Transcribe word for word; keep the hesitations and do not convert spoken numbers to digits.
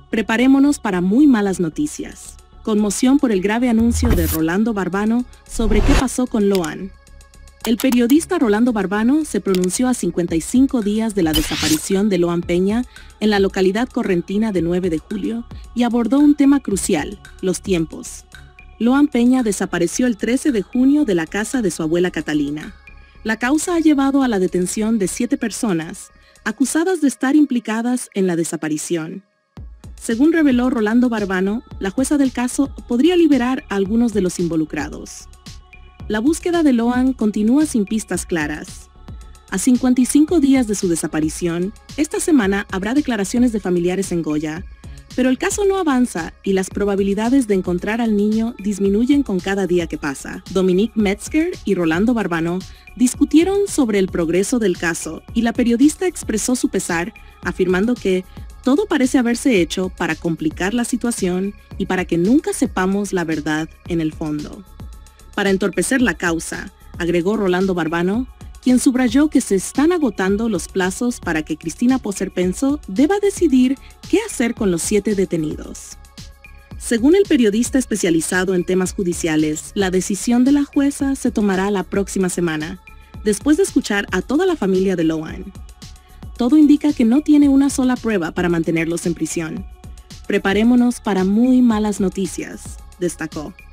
Preparémonos para muy malas noticias. Conmoción por el grave anuncio de Rolando Barbano sobre qué pasó con Loan. El periodista Rolando Barbano se pronunció a cincuenta y cinco días de la desaparición de Loan Peña en la localidad correntina de nueve de julio y abordó un tema crucial, los tiempos. Loan Peña desapareció el trece de junio de la casa de su abuela Catalina. La causa ha llevado a la detención de siete personas, acusadas de estar implicadas en la desaparición. Según reveló Rolando Barbano, la jueza del caso podría liberar a algunos de los involucrados. La búsqueda de Loan continúa sin pistas claras. A cincuenta y cinco días de su desaparición, esta semana habrá declaraciones de familiares en Goya, pero el caso no avanza y las probabilidades de encontrar al niño disminuyen con cada día que pasa. Dominique Metzger y Rolando Barbano discutieron sobre el progreso del caso y la periodista expresó su pesar, afirmando que todo parece haberse hecho para complicar la situación y para que nunca sepamos la verdad en el fondo. Para entorpecer la causa, agregó Rolando Barbano, quien subrayó que se están agotando los plazos para que Cristina Poserpenso deba decidir qué hacer con los siete detenidos. Según el periodista especializado en temas judiciales, la decisión de la jueza se tomará la próxima semana, después de escuchar a toda la familia de Loan. Todo indica que no tiene una sola prueba para mantenerlos en prisión. Preparémonos para muy malas noticias, destacó.